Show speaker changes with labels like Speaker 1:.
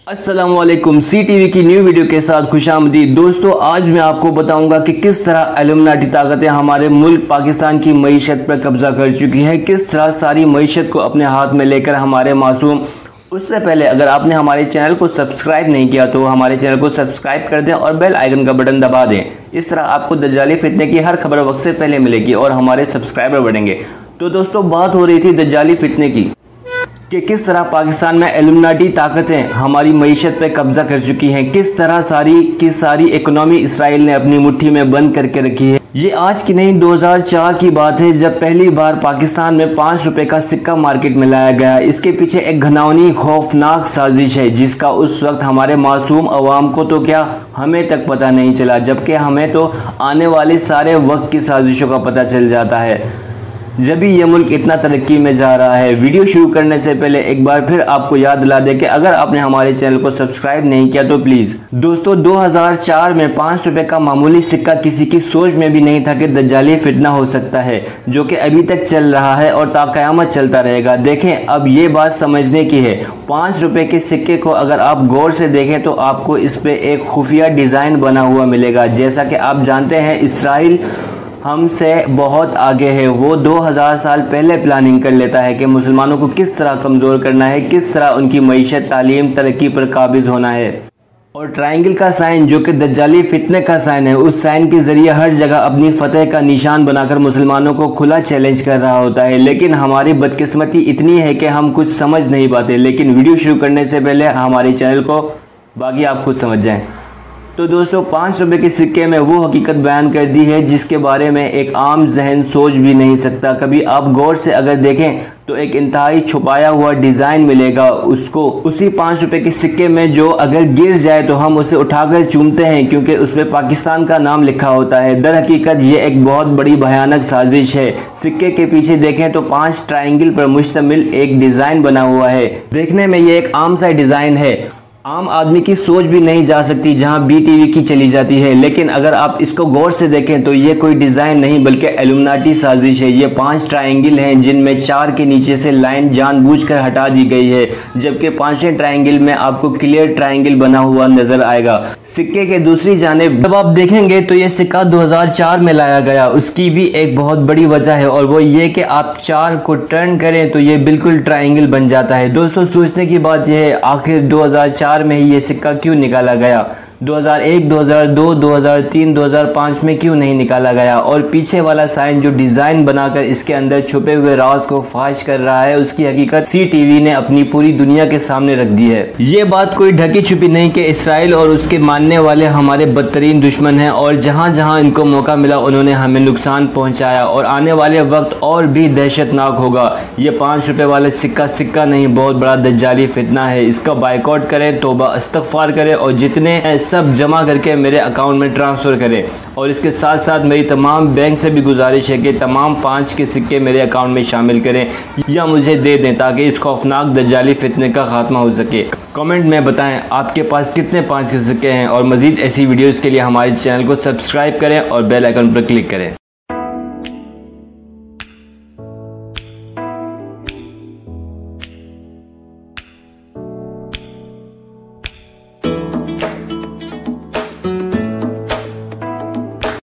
Speaker 1: अस्सलामुअलैकुम, C TV की new video के साथ खुशामदीद। दोस्तों, आज मैं आपको बताऊंगा कि किस तरह अल्यूमिनाटी ताकतें हमारे मुल्क पाकिस्तान की मईशत पर कब्जा कर चुकी हैं, किस तरह सारी मईशत को अपने हाथ में लेकर हमारे मासूम। उससे पहले अगर आपने हमारे चैनल को सब्सक्राइब नहीं किया तो हमारे चैनल को सब्सक्राइब कर दें और बेल आइकन का बटन दबा दें। इस तरह आपको दजाली फितने की हर खबर वक्त से पहले मिलेगी और हमारे सब्सक्राइबर बढ़ेंगे। तो दोस्तों, बात हो रही थी दजाली फितने की कि किस तरह पाकिस्तान में अल्यूमिनाटी ताकतें हमारी मईशत पर कब्जा कर चुकी हैं, किस तरह सारी इकोनॉमी इसराइल ने अपनी मुट्ठी में बंद करके रखी है। ये आज की नहीं 2004 की बात है, जब पहली बार पाकिस्तान में 5 रुपए का सिक्का मार्केट में लाया गया। इसके पीछे एक घिनौनी खौफनाक साजिश है, जिसका उस वक्त हमारे मासूम अवाम को तो क्या, हमें तक पता नहीं चला, जबकि हमें तो आने वाले सारे वक्त की साजिशों का पता चल जाता है, जब भी ये मुल्क इतना तरक्की में जा रहा है। वीडियो शुरू करने से पहले एक बार फिर आपको याद दिला दें कि अगर आपने हमारे चैनल को सब्सक्राइब नहीं किया तो प्लीज़। दोस्तों, 2004 में 5 रुपए का मामूली सिक्का किसी की सोच में भी नहीं था कि दजाली फितना हो सकता है, जो कि अभी तक चल रहा है और ताक़यामत चलता रहेगा। देखें, अब ये बात समझने की है, 5 रुपए के सिक्के को अगर आप गौर से देखें तो आपको इस पर एक खुफिया डिज़ाइन बना हुआ मिलेगा। जैसा कि आप जानते हैं, इसराइल हमसे बहुत आगे है। वो 2000 साल पहले प्लानिंग कर लेता है कि मुसलमानों को किस तरह कमज़ोर करना है, किस तरह उनकी मईशत, तालीम, तरक्की पर काबिज होना है। और ट्रायंगल का साइन, जो कि दज्जाली फितने का साइन है, उस साइन के ज़रिए हर जगह अपनी फतह का निशान बनाकर मुसलमानों को खुला चैलेंज कर रहा होता है। लेकिन हमारी बदकिस्मती इतनी है कि हम कुछ समझ नहीं पाते। लेकिन वीडियो शुरू करने से पहले हमारे चैनल को, बाकी आप खुद समझ जाएँ। तो दोस्तों, 5 रुपए के सिक्के में वो हकीकत बयान कर दी है जिसके बारे में एक आम जहन सोच भी नहीं सकता। कभी आप गौर से अगर देखें तो एक इंतहाई छुपाया हुआ डिज़ाइन मिलेगा उसको उसी 5 रुपए के सिक्के में, जो अगर गिर जाए तो हम उसे उठाकर चूमते हैं क्योंकि उस पर पाकिस्तान का नाम लिखा होता है। दर हकीकत ये एक बहुत बड़ी भयानक साजिश है। सिक्के के पीछे देखें तो 5 ट्रायंगल पर मुश्तमिल एक डिज़ाइन बना हुआ है। देखने में ये एक आम सा डिज़ाइन है, आम आदमी की सोच भी नहीं जा सकती जहां BTV की चली जाती है। लेकिन अगर आप इसको गौर से देखें तो ये कोई डिज़ाइन नहीं बल्कि अल्यूमिनाटी साजिश है। ये 5 ट्रायंगल हैं जिनमें 4 के नीचे से लाइन जानबूझकर हटा दी गई है, जबकि 5वें ट्रायंगल में आपको क्लियर ट्रायंगल बना हुआ नजर आएगा। सिक्के के दूसरी जानिब जब आप देखेंगे तो ये सिक्का 2004 में लाया गया। उसकी भी एक बहुत बड़ी वजह है और वो ये कि आप 4 को टर्न करें तो ये बिल्कुल ट्रायंगल बन जाता है। दोस्तों, सोचने की बात यह है, आखिर 2004 में ही ये सिक्का क्यों निकाला गया? 2001, 2002, 2003, 2005 में क्यों नहीं निकाला गया? और पीछे वाला साइन जो डिज़ाइन बनाकर इसके अंदर छुपे हुए राज को फाश कर रहा है, उसकी हकीकत सी टीवी ने अपनी पूरी दुनिया के सामने रख दी है। ये बात कोई ढकी छुपी नहीं कि इसराइल और उसके मानने वाले हमारे बदतरीन दुश्मन हैं और जहां जहां इनको मौका मिला उन्होंने हमें नुकसान पहुंचाया और आने वाले वक्त और भी दहशतनाक होगा। ये 5 रुपए वाला सिक्का नहीं, बहुत बड़ा दज्जाली फितना है। इसका बायकॉट करें, तौबा इस्तगफार करें और जितने सब जमा करके मेरे अकाउंट में ट्रांसफ़र करें। और इसके साथ साथ मेरी तमाम बैंक से भी गुजारिश है कि तमाम 5 के सिक्के मेरे अकाउंट में शामिल करें या मुझे दे दें ताकि इस खौफनाक दज्जाली फितने का खात्मा हो सके। कमेंट में बताएं आपके पास कितने 5 के सिक्के हैं और मज़ीद ऐसी वीडियोज़ के लिए हमारे चैनल को सब्सक्राइब करें और बेल आइकन पर क्लिक करें।